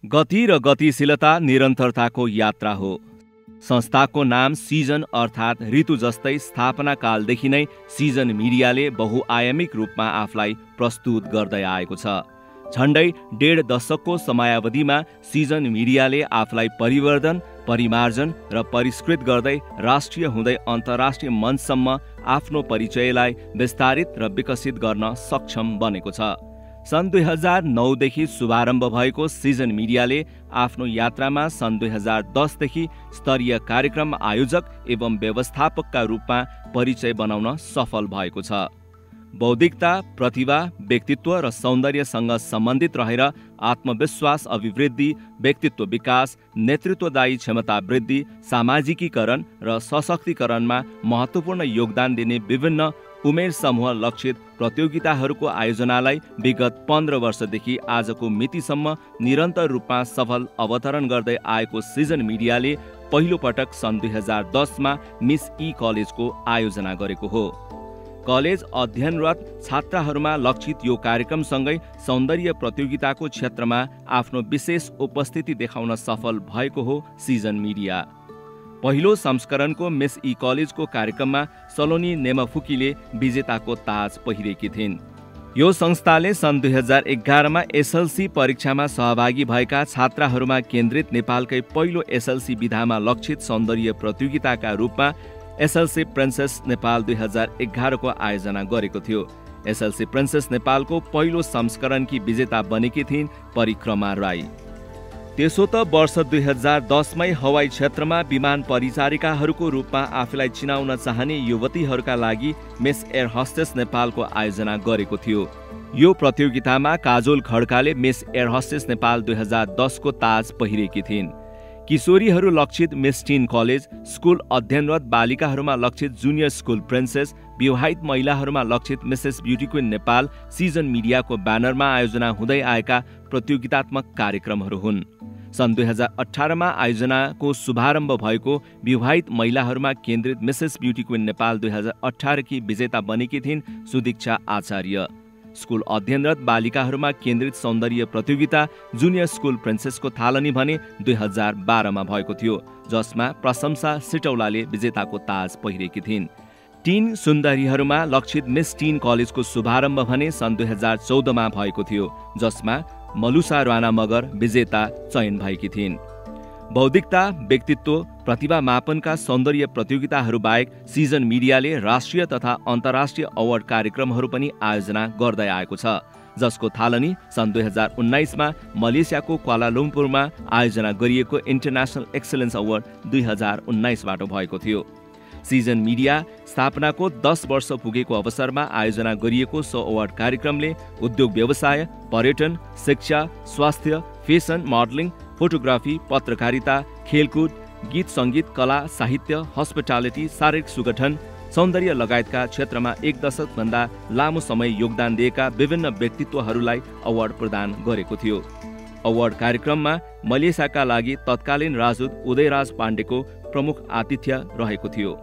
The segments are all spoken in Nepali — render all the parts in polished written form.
गति र गतिशीलता निरन्तरताको यात्रा हो। संस्थाको नाम सिजन अर्थात् ऋतु जस्तै स्थापना कालदेखि नै सिजन मिडियाले बहुआयामिक रूपमा आफूलाई प्रस्तुत गर्दै आएको छ। झण्डै 1.5 दशकको समयावधिमा सिजन मिडियाले आफूलाई परिवर्धन, परिमार्जन र परिष्कृत गर्दै राष्ट्रिय हुँदै अन्तर्राष्ट्रिय मञ्चसम्म आफ्नो परिचयलाई विस्तारित र विकसित गर्न सक्षम बनेको छ। सन् 2009 देखि शुभारम्भ भएको सिजन मिडियाले आफ्नो यात्रामा सन् 2010 देखि स्तरीय कार्यक्रम आयोजक एवं व्यवस्थापकका रूपमा परिचय बनाउन सफल भएको छ। बौद्धिकता, प्रतिभा, व्यक्तित्व र सौन्दर्यसँग सम्बन्धित रहेर आत्मविश्वास अभिवृद्धि, व्यक्तित्व विकास, नेतृत्वदायी क्षमता वृद्धि, सामाजिकीकरण र सशक्तिकरणमा महत्त्वपूर्ण योगदान दिने विभिन्न उमेर समूह लक्षित प्रतियोगिताहरूको आयोजनालाई विगत 15 वर्षदेखि आजको मितिसम्म निरन्तर रूपमा सफल अवतरण गर्दै आएको सिजन मिडियाले पहिलो पटक सन् 2010 मा मिस ई कलेजको आयोजना गरेको हो। कलेज अध्ययनरत छात्राहरूमा लक्षित यो कार्यक्रमसँगै सौन्दर्य प्रतियोगिताको क्षेत्रमा आफ्नो विशेष उपस्थिति देखाउन सफल भएको हो सिजन मिडिया। पहिलो संस्करणको मिस ई कलेजको कार्यक्रममा सलोनी नेमाफुकीले विजेताको ताज पहिरेकी थिइन्। यो संस्थाले सन् 2011 मा एसएलसी परीक्षामा सहभागी भएका छात्राहरूमा केन्द्रित नेपालकै पहिलो एसएलसी विधामा लक्षित सौन्दर्य प्रतियोगिताका रूपमा एसएलसी प्रिन्सेस नेपाल 2011 को आयोजना गरेको थियो। एसएलसी प्रिन्सेस नेपालको पहिलो संस्करणकी विजेता बनेकी थिइन् परिक्रमा राई। त्यसो त वर्ष 2010 मै हवाई क्षेत्रमा विमान परिचारिकाहरूको रूपमा आफूलाई चिनाउन चाहने युवतीहरूका लागि मिस एयर हस्टेस नेपालको आयोजना गरेको थियो। यो प्रतियोगितामा काजोल खड्काले मिस एयर हस्टेस नेपाल 2010 को ताज पहिरेकी थिइन्। किशोरीहरू लक्षित मिस टिन कलेज, स्कुल अध्ययनरत बालिकाहरूमा लक्षित जुनियर स्कुल प्रिन्सेस, विवाहित महिलाहरूमा लक्षित Mrs Beauty Queen Nepal Season मिडियाको ब्यानरमा आयोजना हुँदै आएका प्रतियोगितात्मक कार्यक्रमहरू हुन्। सन् 2018 मा आयोजनाको शुभारम्भ भएको विवाहित महिलाहरूमा केन्द्रित मिसेस ब्युटी क्वीन नेपाल 2018 की विजेता बनेकी थिइन् सुदीक्षा आचार्य। स्कुल अध्ययनरत बालिकाहरूमा केन्द्रित सौन्दर्य प्रतियोगिता जुनियर स्कुल प्रिन्सेसको थालनी भने 2012 मा भएको थियो, जसमा प्रशंसा सिटौलाले विजेताको ताज पहिरेकी थिइन्। टिन सुन्दरीहरूमा लक्षित मिस टिन कलेजको शुभारम्भ भने सन् 2014 मा भएको थियो, जसमा मलुसा राणा मगर विजेता चयन भएकी थिइन्। बौद्धिकता, व्यक्तित्व, प्रतिभा मापनका सौन्दर्य प्रतियोगिताहरू बाहेक सिजन मिडियाले राष्ट्रिय तथा अन्तर्राष्ट्रिय अवार्ड कार्यक्रमहरू पनि आयोजना गर्दै आएको छ, जसको थालनी सन् 2019 मा मलेसियाको क्वालालम्पुरमा आयोजना गरिएको इन्टरनेसनल एक्सलेन्स अवार्ड 2019 बाट भएको थियो। सिजन मिडिया स्थापनाको 10 वर्ष पुगेको अवसरमा आयोजना गरिएको सो अवार्ड कार्यक्रमले उद्योग व्यवसाय, पर्यटन, शिक्षा, स्वास्थ्य, फेसन, मोडलिङ, फोटोग्राफी, पत्रकारिता, खेलकुद, गीत सङ्गीत, कला, साहित्य, हस्पिटालिटी, शारीरिक सुगठन, सौन्दर्य लगायतका क्षेत्रमा 1 दशकभन्दा लामो समय योगदान दिएका विभिन्न व्यक्तित्वहरूलाई अवार्ड प्रदान गरेको थियो। अवार्ड कार्यक्रममा मलेसियाका लागि तत्कालीन राजदूत उदयराज पाण्डेको प्रमुख आतिथ्य रहेको थियो।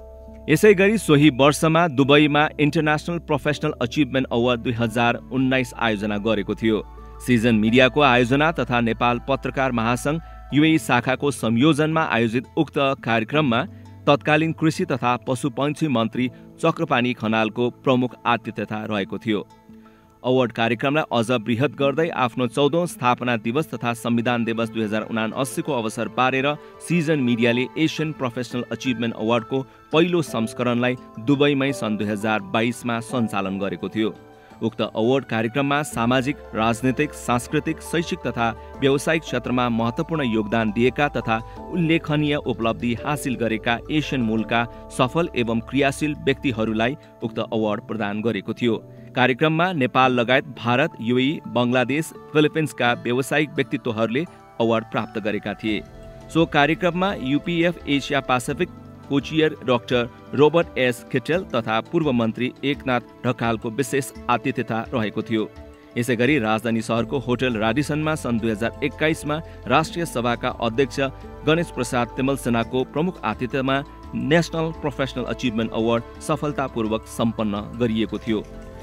यसैगरी सोही वर्षमा दुबईमा इन्टरनेसनल प्रोफेसनल अचिभमेन्ट अवार्ड 2019 आयोजना गरेको थियो। सिजन मिडियाको आयोजना तथा नेपाल पत्रकार महासंघ युएई शाखाको संयोजनमा आयोजित उक्त कार्यक्रममा तत्कालीन कृषि तथा पशुपक्षी मन्त्री चक्रपाणी खनालको प्रमुख आतिथ्यता रहेको थियो। अवार्ड कार्यक्रमलाई अझ बृहत गर्दै आफ्नो 14औं स्थापना दिवस तथा संविधान दिवस 2079 को अवसर पारेर सिजन मिडियाले एसियन प्रोफेसनल अचिभमेन्ट अवार्डको पहिलो संस्करणलाई दुबईमै सन् 2022 मा सञ्चालन गरेको थियो। उक्त अवार्ड कार्यक्रममा सामाजिक, राजनीतिक, सांस्कृतिक, शैक्षिक तथा व्यावसायिक क्षेत्रमा महत्त्वपूर्ण योगदान दिएका तथा उल्लेखनीय उपलब्धि हासिल गरेका एसियन मूलका सफल एवं क्रियाशील व्यक्तिहरूलाई उक्त अवार्ड प्रदान गरेको थियो। कार्यक्रममा नेपाल लगायत भारत, युएई, बङ्गलादेश, फिलिपिन्सका व्यावसायिक व्यक्तित्वहरूले अवार्ड प्राप्त गरेका थिए। सो कार्यक्रममा UPF Asia Pacific cochair doctor Robert S Kittel तथा पूर्व मन्त्री एकनाथ ढकालको विशेष आतिथ्यता रहेको थियो। यसैगरी राजधानी शहरको होटल राडिसनमा सन् 2021 मा राष्ट्रिय सभाका अध्यक्ष गणेश प्रसाद तिमल सेनाको प्रमुख आतिथ्यमा नेशनल प्रोफेसनल अचिभमेन्ट अवार्ड सफलतापूर्वक सम्पन्न गरिएको थियो।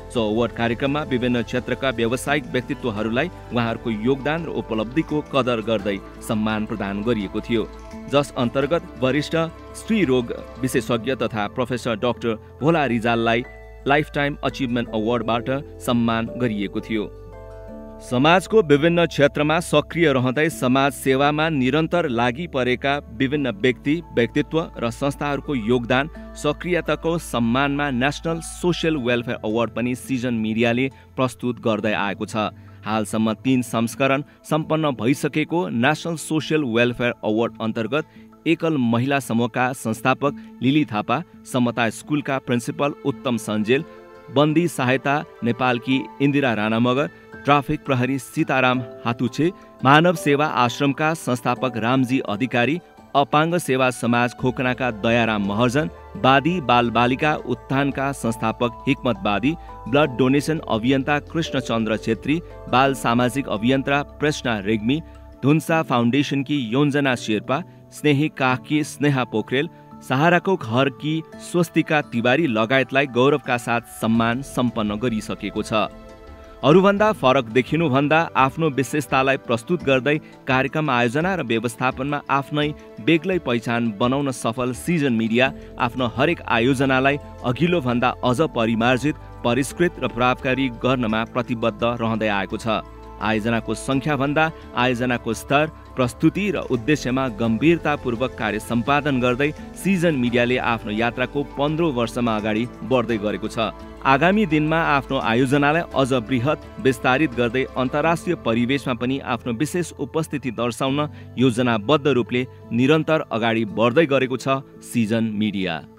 सो अवार्ड कार्यक्रममा विभिन्न क्षेत्रका व्यावसायिक व्यक्तित्वहरूलाई उहाँहरूको योगदान र उपलब्धिको कदर गर्दै सम्मान प्रदान गरिएको थियो, जस अन्तर्गत वरिष्ठ स्त्रीरोग विशेषज्ञ तथा प्रोफेसर डाक्टर भोला रिजाललाई लाइफटाइम अचिभमेन्ट अवार्डबाट सम्मान गरिएको थियो। समाजको विभिन्न क्षेत्रमा सक्रिय रहँदै समाज सेवामा निरन्तर लागि परेका विभिन्न व्यक्ति, व्यक्तित्व र संस्थाहरूको योगदान सक्रियताको सम्मानमा नेसनल सोशल वेलफेयर अवार्ड पनि सिजन मिडियाले प्रस्तुत गर्दै आएको छ। हालसम्म 3 संस्करण सम्पन्न भइसकेको नेसनल सोशल वेलफेयर अवार्ड अन्तर्गत एकल महिला समूहका संस्थापक लिली थापा, समता स्कुलका प्रिन्सिपल उत्तम सञ्जेल, बन्दी सहायता नेपालकी इन्दिरा राणा मगर, ट्राफिक प्रहरी सीताराम हातुछे, मानव सेवा आश्रमका संस्थापक रामजी अधिकारी, अपाङ्ग सेवा समाज खोकनाका दयाराम महर्जन, बादी बालबालिका उत्थानका संस्थापक हिक्मत बादी, ब्लड डोनेसन अभियन्ता कृष्णचन्द्र छेत्री, बाल सामाजिक अभियन्ता प्रश्ना रेग्मी, धुन्सा फाउन्डेसनकी योन्जना शेर्पा, स्नेही काखकी स्नेहा पोखरेल, सहाराको घरकी स्वस्तिका तिवारी लगायतलाई गौरवका साथ सम्मान सम्पन्न गरिसकेको छ। अरूभन्दा फरक देखिनुभन्दा आफ्नो विशेषतालाई प्रस्तुत गर्दै कार्यक्रम आयोजना र व्यवस्थापनमा आफ्नै बेग्लै पहिचान बनाउन सफल सिजन मिडिया आफ्नो हरेक आयोजनालाई अघिल्लो भन्दा अझ परिमार्जित, परिष्कृत र प्रभावकारी गर्नमा प्रतिबद्ध रहँदै आएको छ। आयोजनाको सङ्ख्याभन्दा आयोजनाको स्तर, प्रस्तुति र उद्देश्यमा गम्भीरतापूर्वक कार्य सम्पादन गर्दै सिजन मिडियाले आफ्नो यात्राको 15औं वर्षमा अगाडि बढ्दै गरेको छ। आगामी दिनमा आफ्नो आयोजनालाई अझ बृहत विस्तारित गर्दै अन्तर्राष्ट्रिय परिवेशमा पनि आफ्नो विशेष उपस्थिति दर्शाउन योजनाबद्ध रूपले निरन्तर अगाडि बढ्दै गरेको छ सिजन मिडिया।